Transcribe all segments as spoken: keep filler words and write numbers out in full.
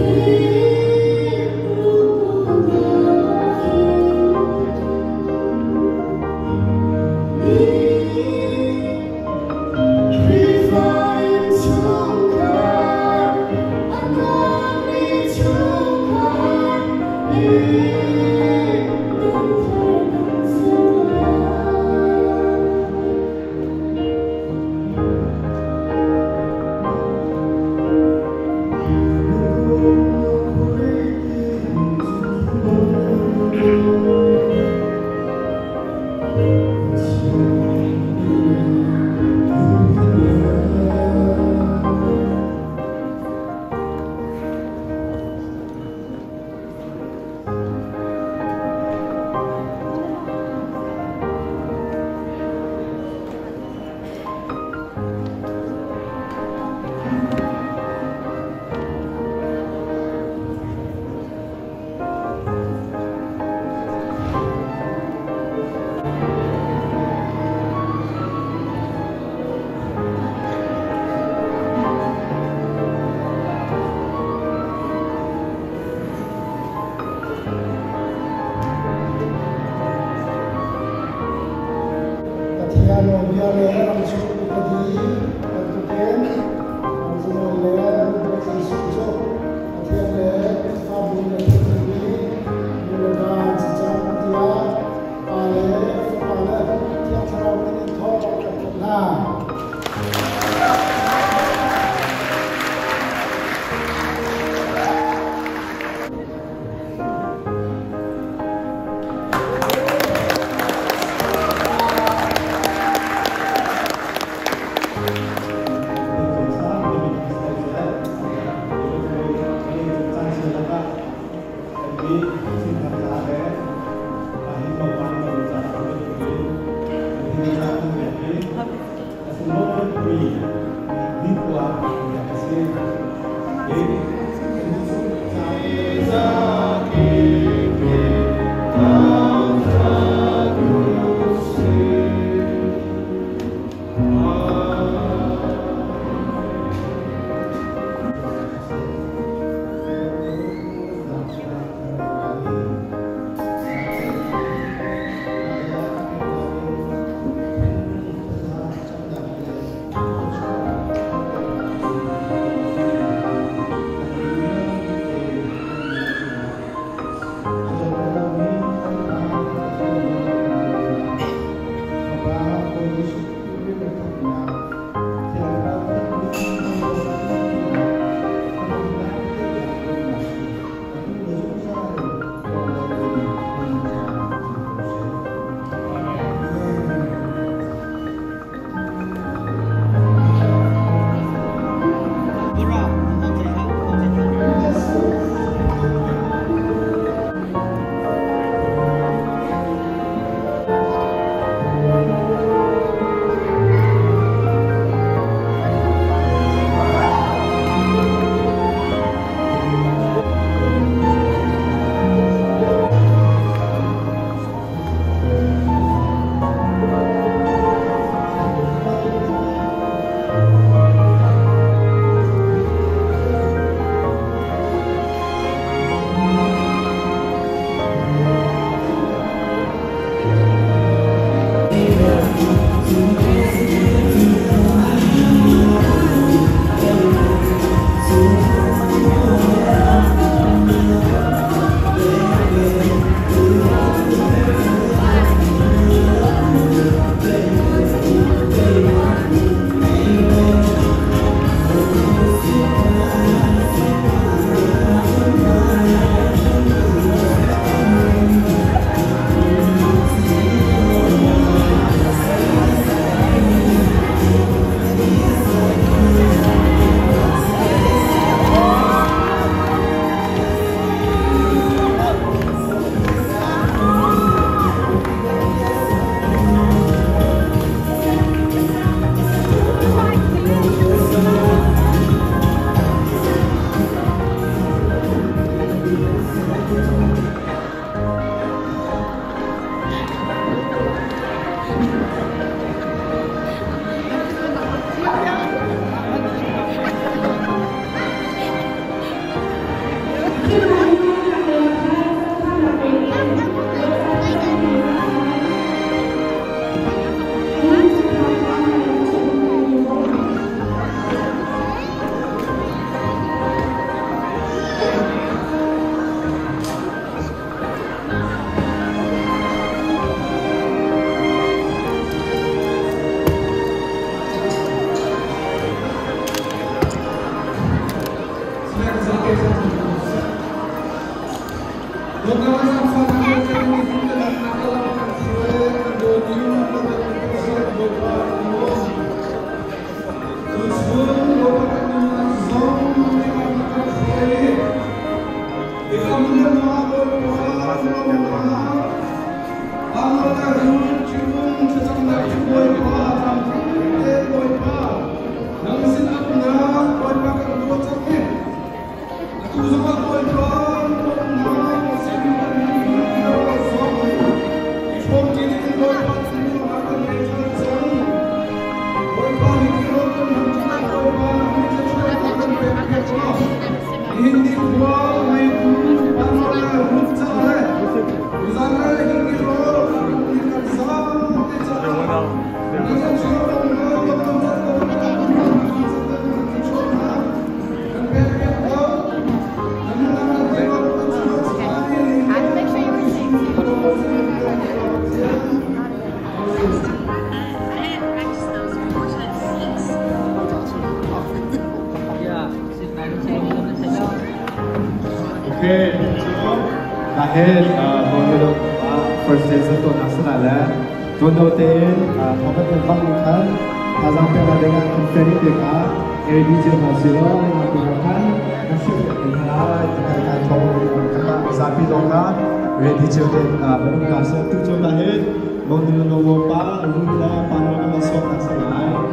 Hãy subscribe cho kênh Ghiền Mì Gõ để không bỏ lỡ Dahil menurut first season tu nasional, jodoh ten, apa tu bangkan, azam pernah dengan konferi kita, A D J Masiro yang menggunakan nasib kita dengan coba kita sapi dongga, A D J ten baru kasih tu jodoh dahil menurut nomor pa, menurut panorama masuk nasional.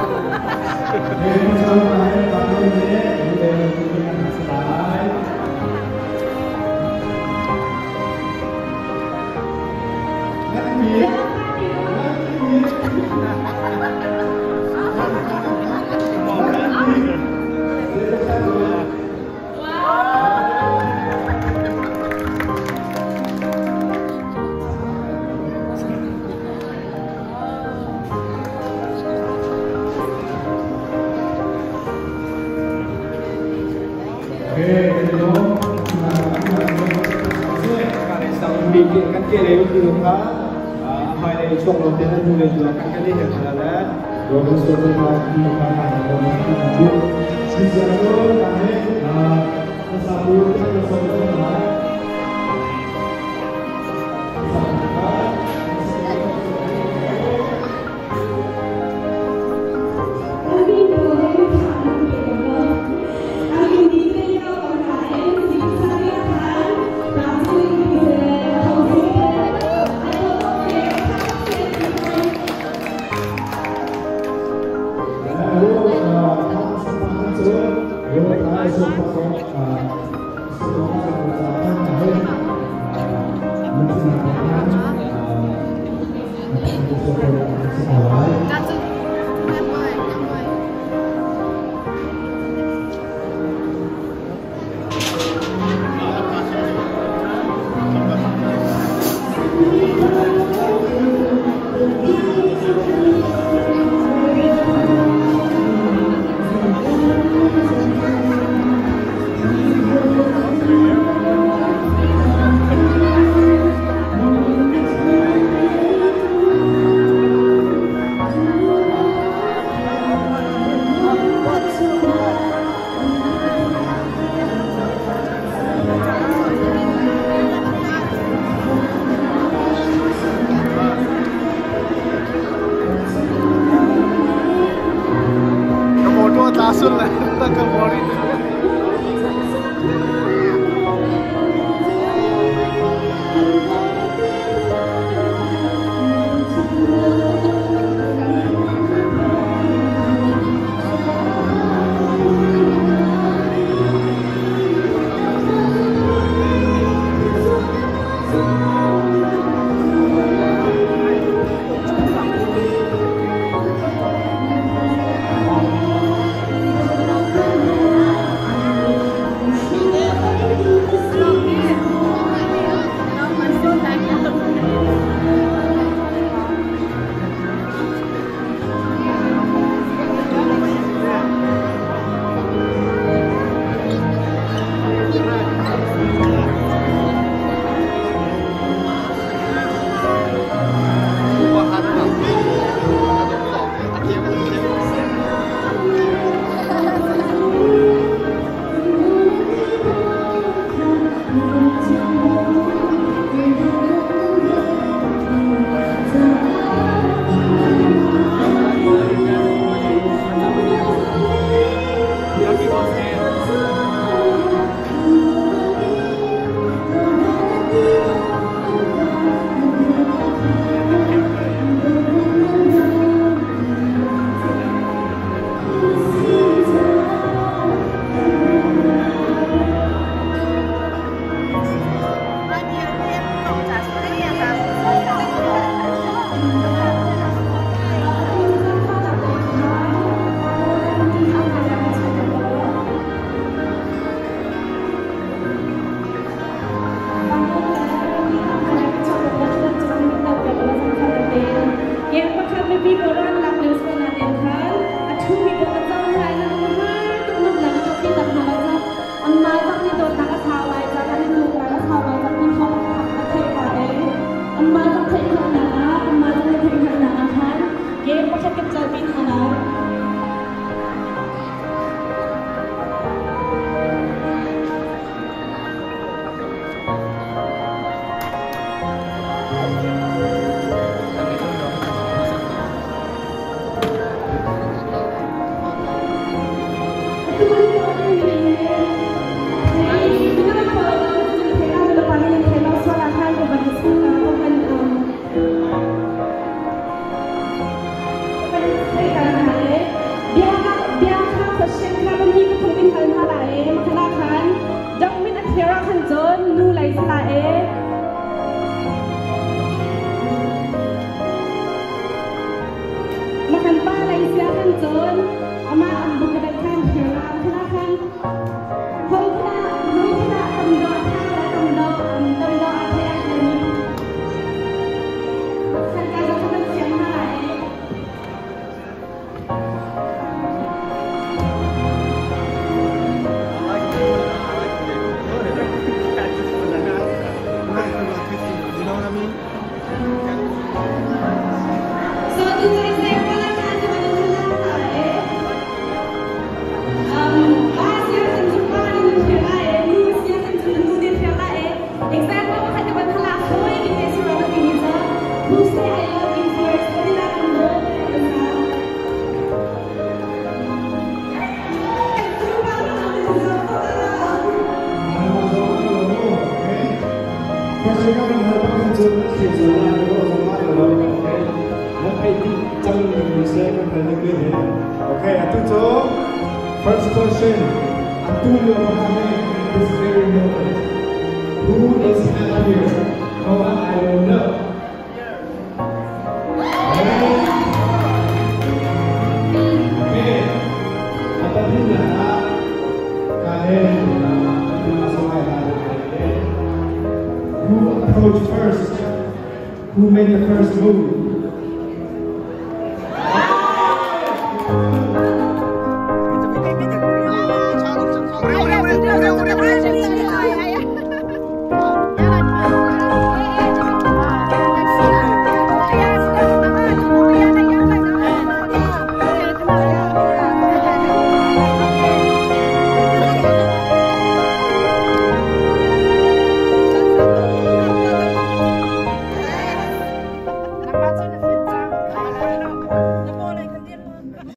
Kan kira itu di rumah, apa yang isok lontar dan mulai jualan kan ini adalah dua belas tahun lagi makanan atau makanan sejarah kami tersambung tersambung Langsung lah, kita ke Mori. Terima kasih. makan palai siakan John ama ang bukadaghan hirang kanakan kung na nung na tamdo at tamdo ang tamdo at hayakani sa kagapan siya malay You know what I mean? So dito rin sa iyo pala ka sa manunulata eh. Um, ah, siya sa Japan ng Shira eh. Nung siya sa Tunudin Shira eh. Example, makatapat na lang ako eh. Hindi si Robert Pinita. Who say I love you first. Pwede lang ang mo. First, we're going to have a kids and now we're going to talk about it, okay? Let's pay deep down in the second and the good here. Okay, Atuto, first question. Antulio Mohammed in this very moment. Who is happier? No, I don't know. Okay. Kapatid lahat, kahit masaway natin, who approached first? Who made the first move?